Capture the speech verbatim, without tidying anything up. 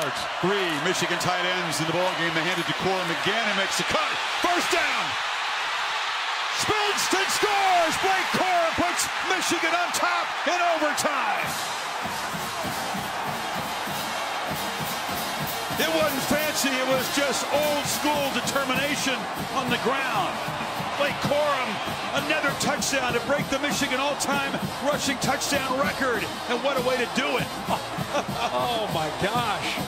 yards. Three Michigan tight ends in the ball game. They hand it to Corum again and makes the cut. First down. Spins and scores. Blake Corum puts Michigan on top in overtime. It wasn't fancy. It was just old school determination on the ground. Blake Corum, another touchdown to break the Michigan all-time rushing touchdown record. And what a way to do it. Oh, my gosh.